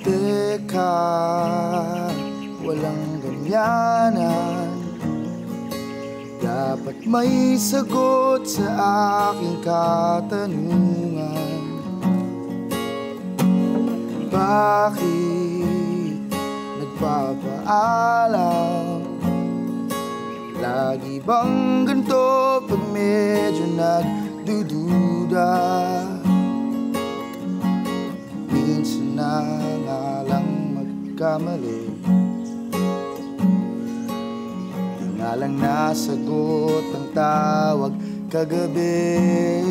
Teka, walang ganyanan. Dapat may sagot sa aking katanungan. Bakit nagpapaalam? Lagi bang ganito pag medyo nagdududa? Minsan na nga lang magkamali, di nga lang nasagot ang tawag kagabi.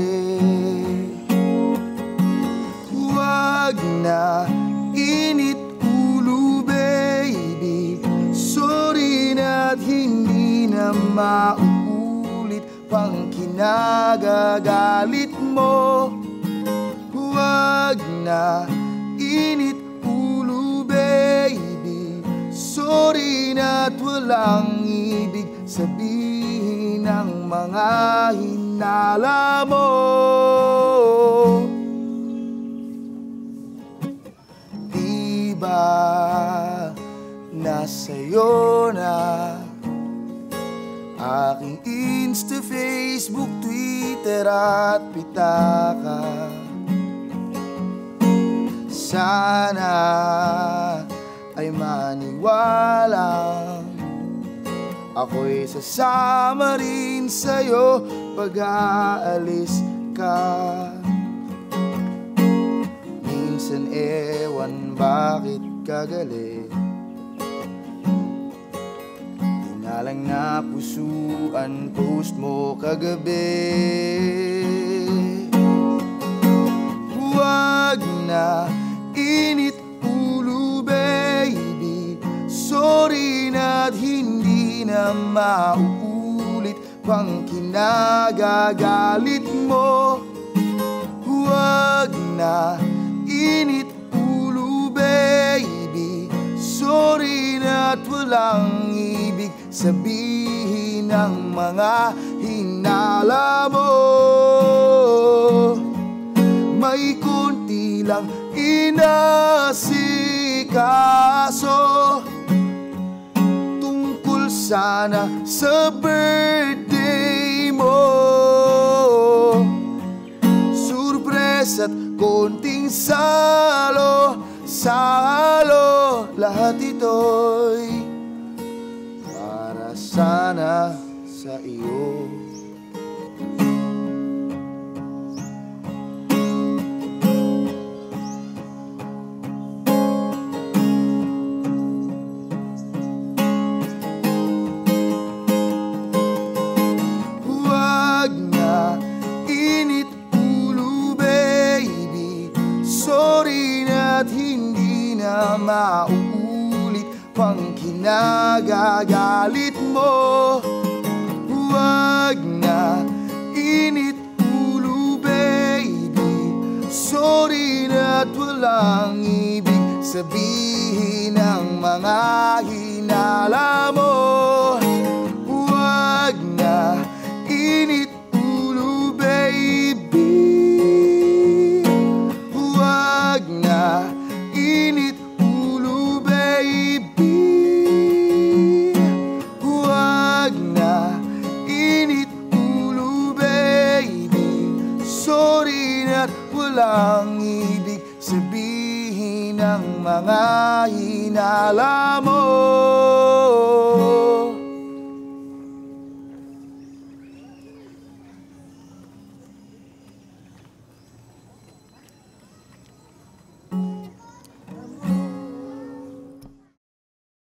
Wag na init ulo, baby. Sorry na't hindi na mauulit pang kinagagalit mo. Wag na init ulo, baby. Sorry na't walang ibig sabihin ang mga hinala mo. Diba nasa'yo na aking Insta, Facebook, Twitter at pitaka? Sana ay maniwalang ako'y sasama rin sa'yo pag aalis ka. Minsan ewan bakit kagalit, di nga lang napusuan post mo kagabi. Wag na init ulo, baby. Sorry na't hindi na mauulit pang kinagagalit mo. Wag na init ulo, baby. Sorry na't walang ibig sabihin ang mga hinala mo. May konti lang inasikaso tungkol sana sa birthday mo. Surpresa't konting salo, lahat ito'y para sana sa iyo. Wag na init ulo, baby. Sorry na't hindi na mauulit pang kinagagalit mo. Wag na init ulo, baby. Sorry na't walang ibig sabihin ang mga hinala mo. Wag na init ulo, baby. Wag na init ulo, baby. Wag na init ulo, baby. Sorry na't walang ibig sabihin ang mga hinala mo.